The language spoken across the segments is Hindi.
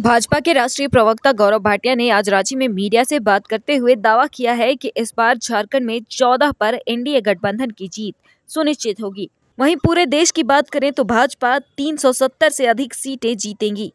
भाजपा के राष्ट्रीय प्रवक्ता गौरव भाटिया ने आज रांची में मीडिया से बात करते हुए दावा किया है कि इस बार झारखंड में 14 पर एनडीए गठबंधन की जीत सुनिश्चित होगी। वहीं पूरे देश की बात करें तो भाजपा 370 से अधिक सीटें जीतेंगी,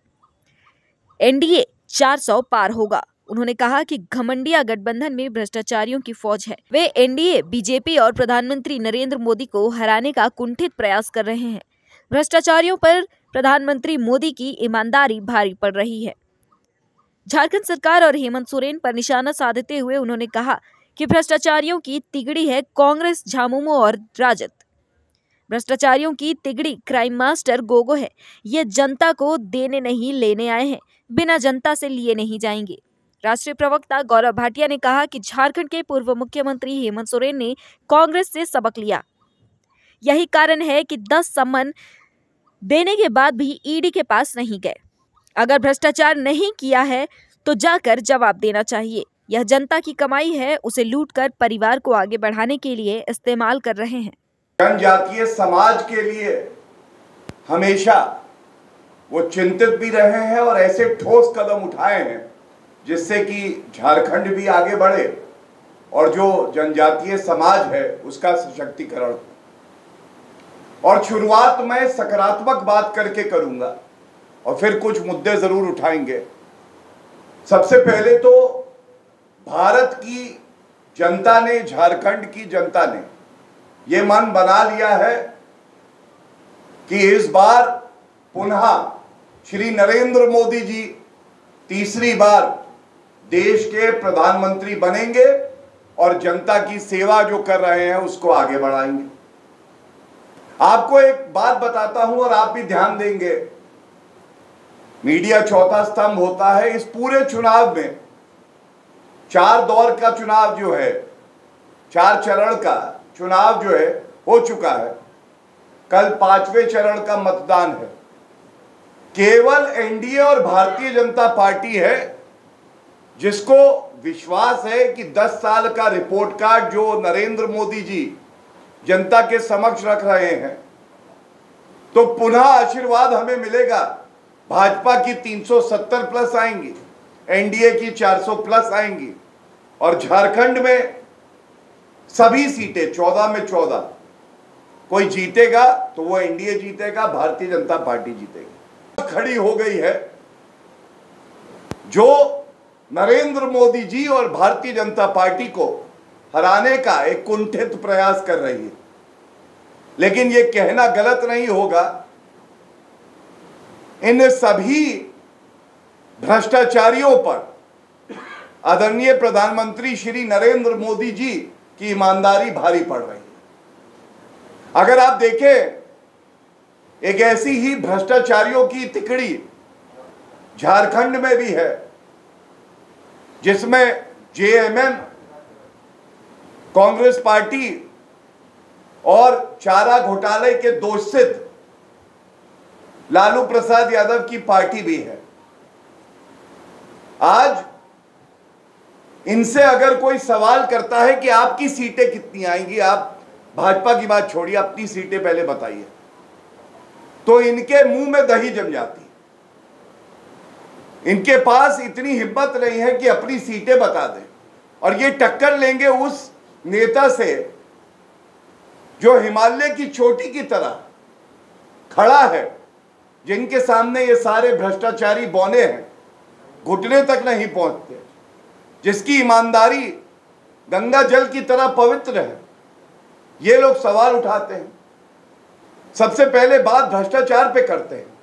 एनडीए 400 पार होगा। उन्होंने कहा कि घमंडिया गठबंधन में भ्रष्टाचारियों की फौज है। वे एनडीए, बीजेपी और प्रधानमंत्री नरेंद्र मोदी को हराने का कुंठित प्रयास कर रहे हैं। भ्रष्टाचारियों पर प्रधानमंत्री मोदी की ईमानदारी भारी पड़ रही है। झारखंड सरकार और हेमंत सोरेन पर निशाना साधते हुए उन्होंने कहा कि भ्रष्टाचारियों की तिगड़ी है कांग्रेस, झामुमो और राजद। भ्रष्टाचारियों की तिगड़ी क्राइम मास्टर गोगो है। ये जनता को देने नहीं लेने आए हैं, बिना जनता से लिए नहीं जाएंगे। राष्ट्रीय प्रवक्ता गौरव भाटिया ने कहा कि झारखंड के पूर्व मुख्यमंत्री हेमंत सोरेन ने कांग्रेस से सबक लिया। यही कारण है कि 10 सम्मन देने के बाद भी ईडी के पास नहीं गए। अगर भ्रष्टाचार नहीं किया है तो जाकर जवाब देना चाहिए। यह जनता की कमाई है, उसे लूटकर परिवार को आगे बढ़ाने के लिए इस्तेमाल कर रहे हैं। जनजातीय समाज के लिए हमेशा वो चिंतित भी रहे हैं और ऐसे ठोस कदम उठाए हैं जिससे कि झारखंड भी आगे बढ़े और जो जनजातीय समाज है उसका सशक्तिकरण। और शुरुआत में सकारात्मक बात करके करूंगा और फिर कुछ मुद्दे जरूर उठाएंगे। सबसे पहले तो भारत की जनता ने, झारखंड की जनता ने ये मन बना लिया है कि इस बार पुनः श्री नरेंद्र मोदी जी तीसरी बार देश के प्रधानमंत्री बनेंगे और जनता की सेवा जो कर रहे हैं उसको आगे बढ़ाएंगे। आपको एक बात बताता हूं और आप भी ध्यान देंगे। मीडिया चौथा स्तंभ होता है। इस पूरे चुनाव में 4 दौर का चुनाव जो है, 4 चरण का चुनाव जो है हो चुका है। कल 5वें चरण का मतदान है। केवल एनडीए और भारतीय जनता पार्टी है जिसको विश्वास है कि 10 साल का रिपोर्ट कार्ड जो नरेंद्र मोदी जी जनता के समक्ष रख रहे हैं तो पुनः आशीर्वाद हमें मिलेगा। भाजपा की 370 प्लस आएंगी, एनडीए की 400 प्लस आएंगी और झारखंड में सभी सीटें 14 में 14 कोई जीतेगा तो वो एनडीए जीतेगा, भारतीय जनता पार्टी जीतेगी। खड़ी हो गई है जो नरेंद्र मोदी जी और भारतीय जनता पार्टी को हराने का एक कुंठित प्रयास कर रही है। लेकिन यह कहना गलत नहीं होगा, इन सभी भ्रष्टाचारियों पर आदरणीय प्रधानमंत्री श्री नरेंद्र मोदी जी की ईमानदारी भारी पड़ रही है। अगर आप देखें, एक ऐसी ही भ्रष्टाचारियों की तिकड़ी झारखंड में भी है जिसमें जेएमएम, कांग्रेस पार्टी और चारा घोटाले के दोषित लालू प्रसाद यादव की पार्टी भी है। आज इनसे अगर कोई सवाल करता है कि आपकी सीटें कितनी आएंगी, आप भाजपा की बात छोड़िए, अपनी सीटें पहले बताइए, तो इनके मुंह में दही जम जाती। इनके पास इतनी हिम्मत नहीं है कि अपनी सीटें बता दें और ये टक्कर लेंगे उस नेता से जो हिमालय की चोटी की तरह खड़ा है, जिनके सामने ये सारे भ्रष्टाचारी बौने हैं, घुटने तक नहीं पहुंचते, जिसकी ईमानदारी गंगा जल की तरह पवित्र है। ये लोग सवाल उठाते हैं। सबसे पहले बात भ्रष्टाचार पे करते हैं।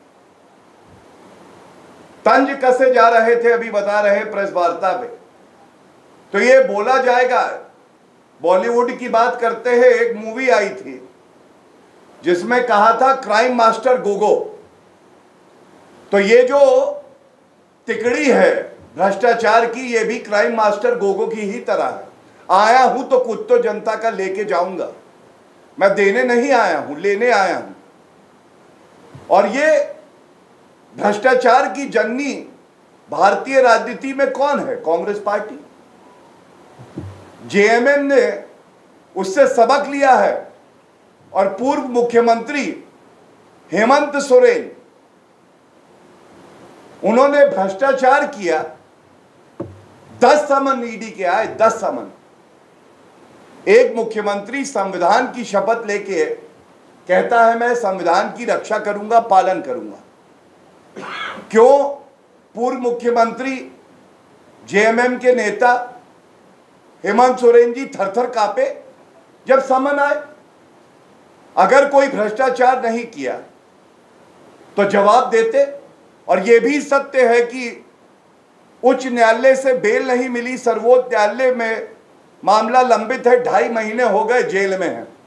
तंज कसे जा रहे थे, अभी बता रहे प्रेस वार्ता में, तो ये बोला जाएगा। बॉलीवुड की बात करते हैं, एक मूवी आई थी जिसमें कहा था क्राइम मास्टर गोगो। तो ये जो तिकड़ी है भ्रष्टाचार की, ये भी क्राइम मास्टर गोगो की ही तरह है। आया हूं तो कुछ तो जनता का लेके जाऊंगा, मैं देने नहीं आया हूं, लेने आया हूं। और ये भ्रष्टाचार की जननी भारतीय राजनीति में कौन है? कांग्रेस पार्टी। जेएमएम ने उससे सबक लिया है और पूर्व मुख्यमंत्री हेमंत सोरेन उन्होंने भ्रष्टाचार किया, 10 समन ईडी के आए, 10 समन। एक मुख्यमंत्री संविधान की शपथ लेके कहता है मैं संविधान की रक्षा करूंगा, पालन करूंगा। क्यों पूर्व मुख्यमंत्री जेएमएम के नेता हेमंत सोरेन जी थरथर कांपे जब समन आए? अगर कोई भ्रष्टाचार नहीं किया तो जवाब देते। और यह भी सत्य है कि उच्च न्यायालय से बेल नहीं मिली, सर्वोच्च न्यायालय में मामला लंबित है, 2.5 महीने हो गए जेल में है।